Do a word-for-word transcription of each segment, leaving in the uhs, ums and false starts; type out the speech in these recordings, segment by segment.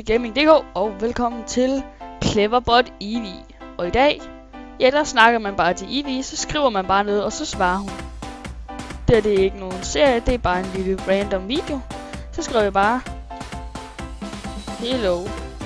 Gaming punktum d k og velkommen til Cleverbot Eevee. Og i dag, ja, der snakker man bare til Eevee, så skriver man bare noget, og så svarer hun. Det, det er ikke nogen serie, det er bare en lille random video. Så skriver jeg bare hello.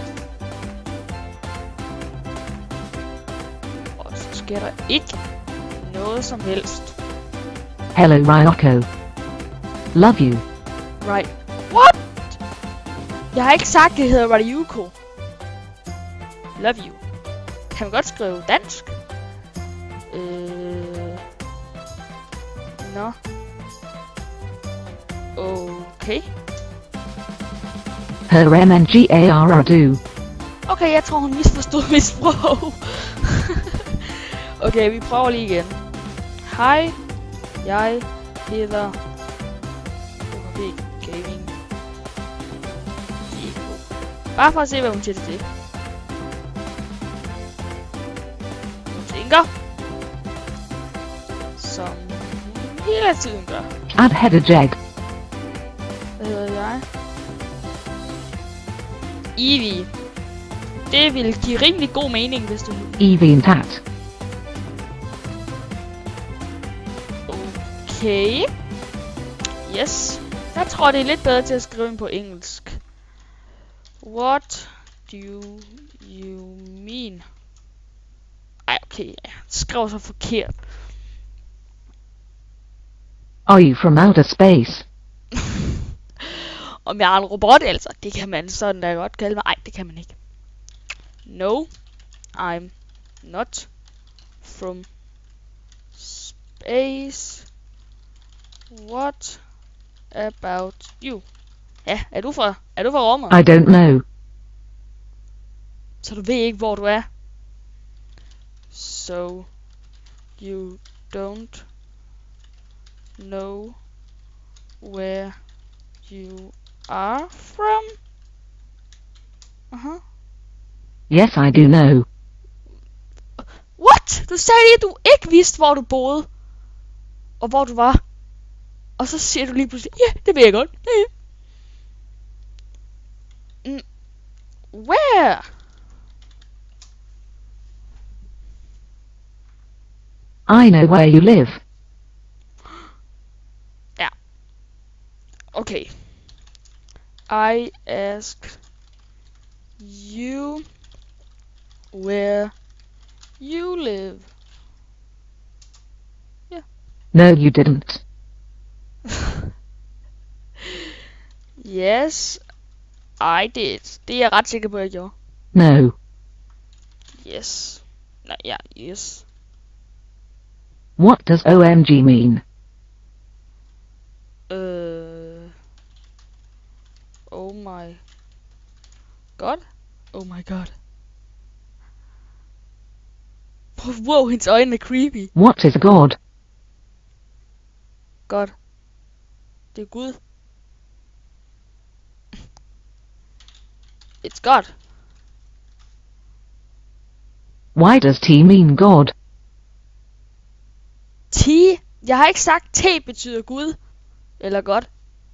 Og så sker der ikke noget som helst. Hello Ryoko. Love you. Right. What? Jeg har ikke sagt, det hedder Ryoko. Love you. Kan man godt skrive dansk? Øh... Nå. Okay. Her M N G A R do. Okay, jeg tror hun misforstod mit sprog. Okay, vi prøver lige igen. Hej. Jeg hedder O H B Gaming. Bare for at se, hvad hun siger til det. Hun tænker. Som hun hele tiden gør. Add header jag. Hvad hedder jeg? Eevee. Det vil give rimelig god mening, hvis du... Eevee and Tat. Okay. Yes. Jeg tror, det er lidt bedre til at skrive ind på engelsk. What do you mean? Ej, okay. Jeg skrev så forkert. Are you from outer space? Om jeg er en robot, altså. Det kan man sådan da godt kalde mig. Ej, det kan man ikke. No, I'm not from space. What about you? Ja, er du fra, er du fra rummet? I don't know. Så du ved ikke, hvor du er. So you don't know where you are from? Uh-huh. Yes, I do know. What? Du sagde lige, at du ikke vidste, hvor du boede. Og hvor du var. Og så siger du lige pludselig, ja, yeah, det ved jeg godt. Yeah. Mm. Where? I know where you live. Ja. Okay. I asked you where you live. Yeah. No, you didn't. Yes, I did. Det er jeg ret sikker på, at jeg gjorde. No. Yes. Nej, ja, yes. What does O M G mean? Øh... Oh my... God? Oh my god. Wow, hendes øjne er creepy. What is a god? God. Det er Gud. It's God. Why does T mean god? T? Jeg har ikke sagt T betyder Gud. Eller God.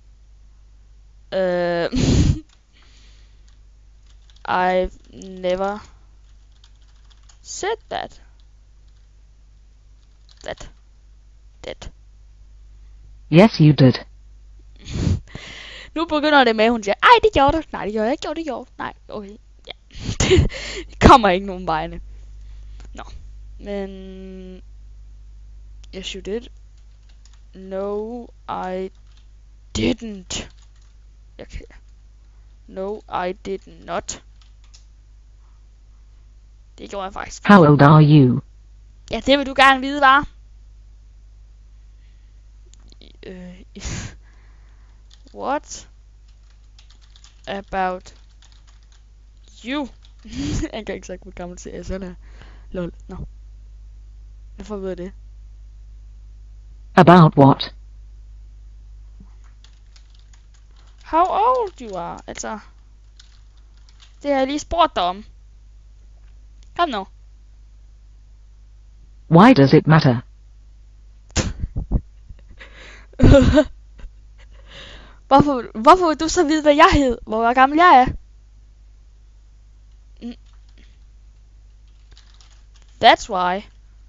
Uh, I've never said that. That. That. Yes, you did. Nu begynder det med, at hun siger, ej, det gjorde du. Nej, det gjorde jeg ikke. Jo, det gjorde. Nej, okay. Ja. Det kommer ikke nogen vegne. Nå. Men... Yes, you did. No, I didn't. Okay. No, I did not. Det gjorde jeg faktisk. How old are you? Ja, det vil du gerne vide, hva'? Øh... What about you? Jeg kan ikke sagt, hvor gammel til sådan her. Lol, nå. No. Jeg får ved det. About what? How old you are? Altså. Det har jeg lige spurgt dig om. Kom nu. Why does it matter? Hvorfor, hvorfor vil du så vide, hvad jeg hed? Hvor gammel jeg er? That's why.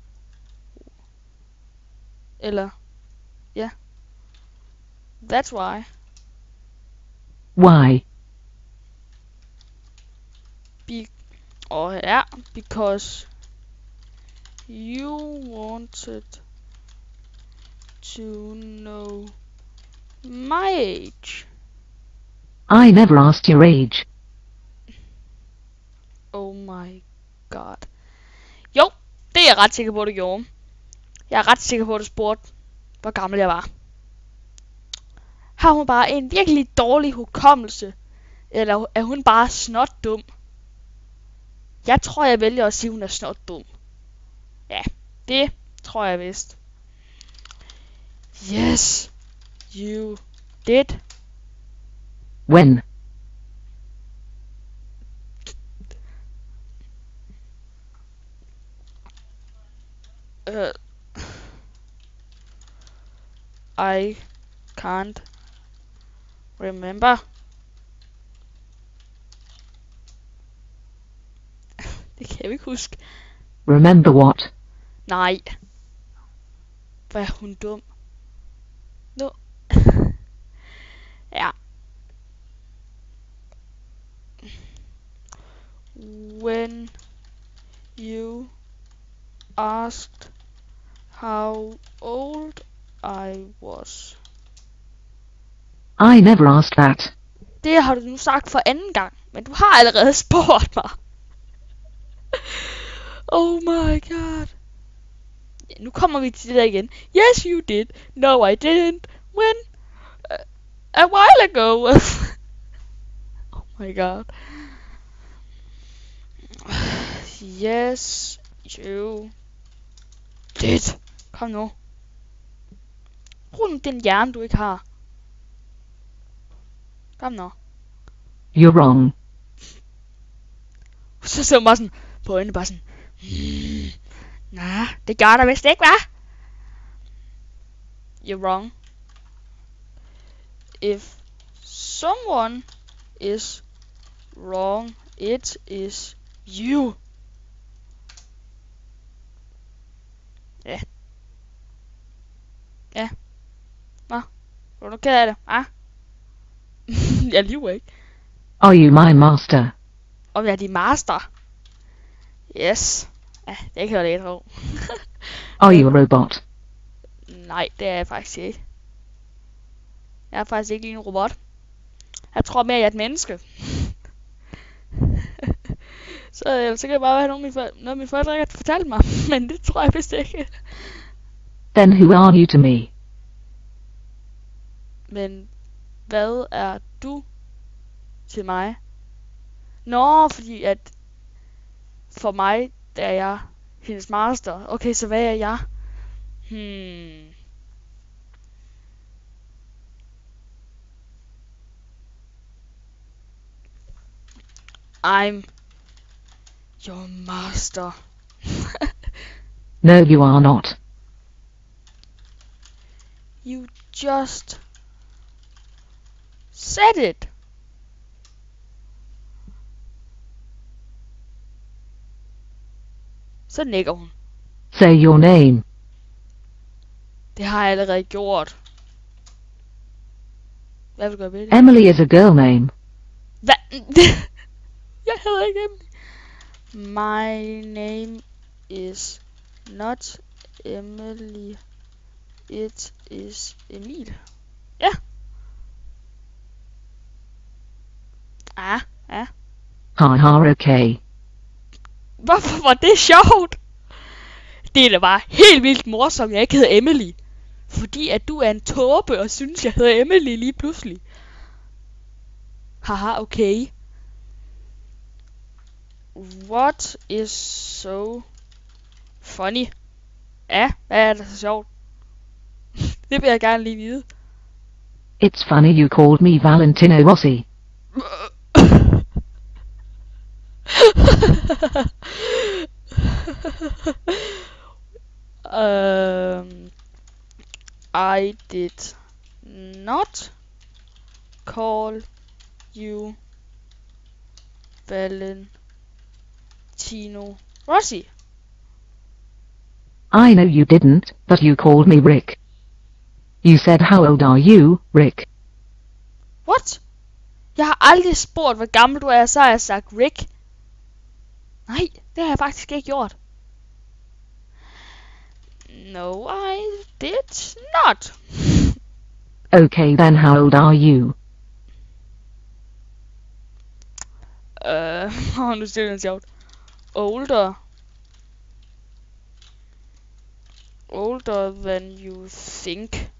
Eller, ja. Yeah. That's why. Why? Be oh ja, because you wanted to know my age. I never asked your age. Oh my god. Jo, det er jeg ret sikker på, du gjorde. Jeg er ret sikker på, at du spurgte, hvor gammel jeg var. Har hun bare en virkelig dårlig hukommelse? Eller er hun bare snot dum? Jeg tror, jeg vælger at sige, at hun er snot dum. Ja, det tror jeg vist. Yes, you did. When? Uh, I can't remember. Det kan jeg ikke huske. Remember what? Nej. Hvor er hun dum. Nu. Ja. When you asked how old I was. I never asked that. Det har du nu sagt for anden gang, men du har allerede spurgt mig. Oh my god. Ja, nu kommer vi til det der igen. Yes, you did. No, I didn't. When? Uh, a while ago. Oh my god. Yes, you did. Kom nu. Brug nu den hjerne, du ikke har. Kom nu. You're wrong. Så så bare sådan på øjnene, bare sådan. Mm, nej, det gør der vist ikke, hva'? You're wrong. If someone is wrong, it is you. Ja. Ja. Nå, er du ked af det, ah? Jeg lyver ikke. Are you my master? Om jeg er din master? Yes. Ja, det kan jeg da ikke tro. Are you a robot? Nej, det er jeg faktisk ikke. Jeg er faktisk ikke lige en robot. Jeg tror mere, jeg er et menneske. så, så kan det bare være noget, mine forældre, noget mine forældre ikke har fortalt mig. Men det tror jeg vist ikke. Then who are you to me? Men hvad er du til mig? Nå, fordi at for mig, der er jeg hendes master. Okay, så hvad er jeg? Hmm. I'm your master. No, you are not. You just said it. Så nikker hun. Say your name. Det har jeg allerede gjort. Hvad vil du gøre ved det? Emily is a girl name. Hvad? Jeg hedder ikke Emily. My name is not Emily. It is Emil. Ja. Ah, ja. Ha ha, okay. Hvorfor var det sjovt? Det er da bare helt vildt morsomt, jeg ikke hedder Emily. Fordi at du er en tåbe og synes, jeg hedder Emily lige pludselig. Haha, okay. What is so funny? Ja, hvad er det så sjovt? Det vil jeg gerne lige vide. It's funny you called me Valentino Rossi. um, I did not call you Valentino Rossi. I know you didn't, but you called me Rick. You said, how old are you, Rick? What? Jeg har aldrig spurgt, hvor gammel du er, så har jeg sagt Rick. Nej, det har jeg faktisk ikke gjort. No, I did not. Okay then, how old are you? Øh, uh, nu siger det sjovt. Older. Older than you think.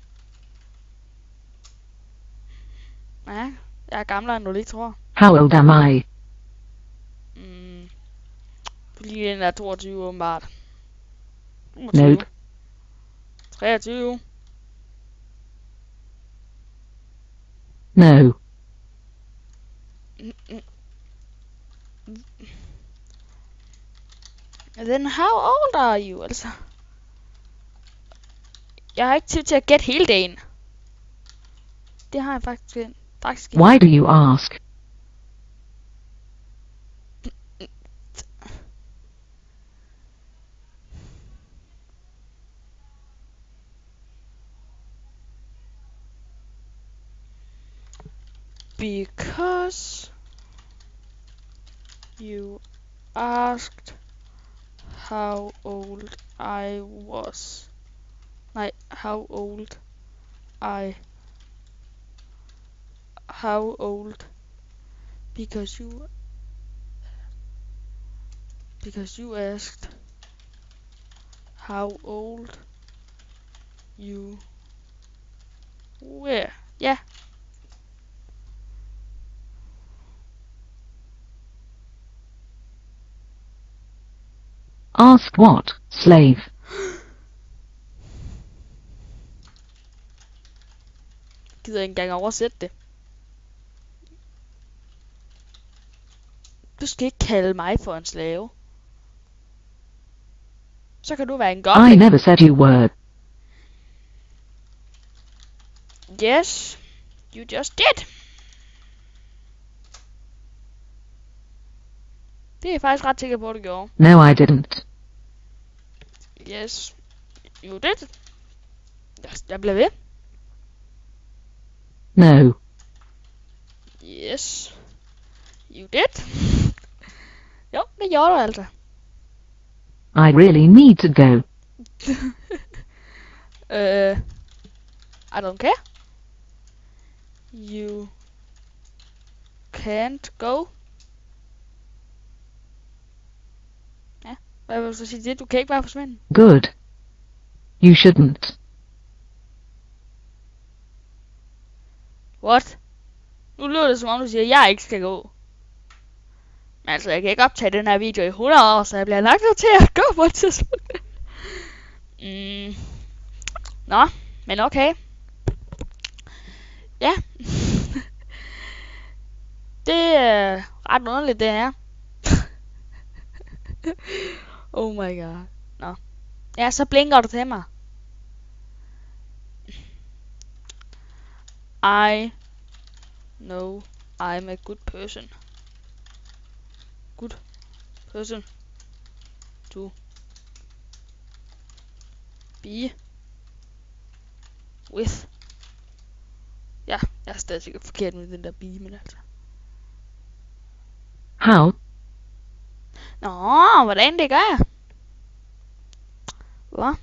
Ja, jeg er gamlere end du lige tror. How old am I? Mm, lige den der toogtyve åbenbart. Nope. treogtyve. No. Then how old are you, altså? Jeg har ikke tid til at gætte hele dagen. Det har jeg faktisk, faktisk ikke. Why do you ask? Because you asked how old I was. Nej, how old I. How old? Because you. Because you asked how old you were. Ja. Ask what, slave? Gider ikke engang oversætte det. Du skal ikke kalde mig for en slave. Så kan du være en goblin. I never said you were. Yes, you just did. Det er jeg faktisk ret sikker på, at du gjorde. No, I didn't. Yes, you did. Jeg bliver ved. No. Yes, you did. Jo, det gjorde du altså. I really need to go. uh, I don't care. You can't go. Ja, hvad vil du så sige det? Du kan ikke bare forsvinde. Good. You shouldn't. What? Nu lyder det som om du siger, at jeg ikke skal gå. Men altså, jeg kan ikke optage den her video i hundrede år, så jeg bliver nok nødt til at gå på et tidspunkt. mm. Nå, men okay. Ja. Det er ret underligt, det her. Oh my god. Nå. Ja, så blinker du til mig. I know I'm a good person. Good person to be with. Ja, jeg er stadig sikkert forkert med den der be, men altså. How? Nå, hvordan det gør jeg? Hvad?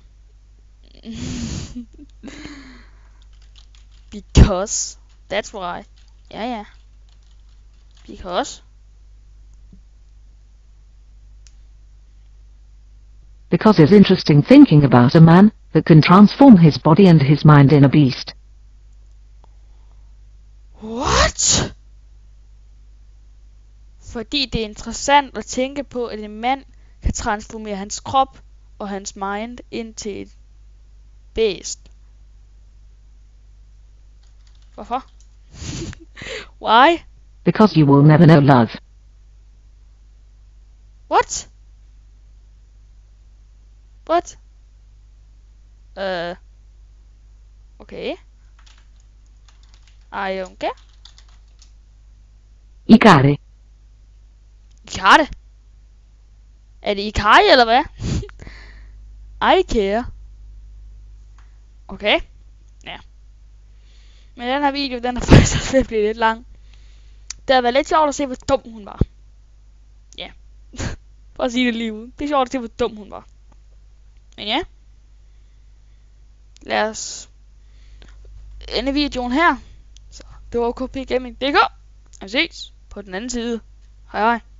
Because. That's why. Ja, ja. Because. Because it's interesting thinking about a man that can transform his body and his mind in a beast. What? Fordi det er interessant at tænke på, at en mand kan transformere hans krop og hans mind ind til et bæst. Hvorfor? Why? Because you will never know love. What? What? Uh. Okay. I don't care. Ikari. Ikari? Er det Ikari eller hvad? I care. Okay. Ja. Men den her video, den er faktisk også ved at blive lidt lang. Det har været lidt sjovt at se, hvor dum hun var. Ja. For at sige det lige ud. Det er sjovt at se, hvor dum hun var. Men ja. Lad os ende videoen her. Så det var O K P Gaming punktum d k. Og vi ses på den anden side. Hej hej.